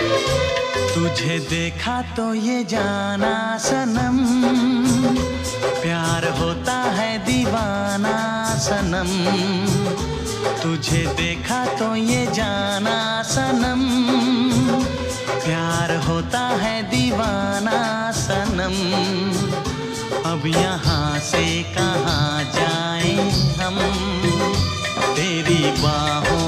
तुझे देखा तो ये जाना सनम, प्यार होता है दीवाना सनम। तुझे देखा तो ये जाना सनम, प्यार होता है दीवाना सनम। अब यहाँ से कहाँ जाएं हम, तेरी बाहों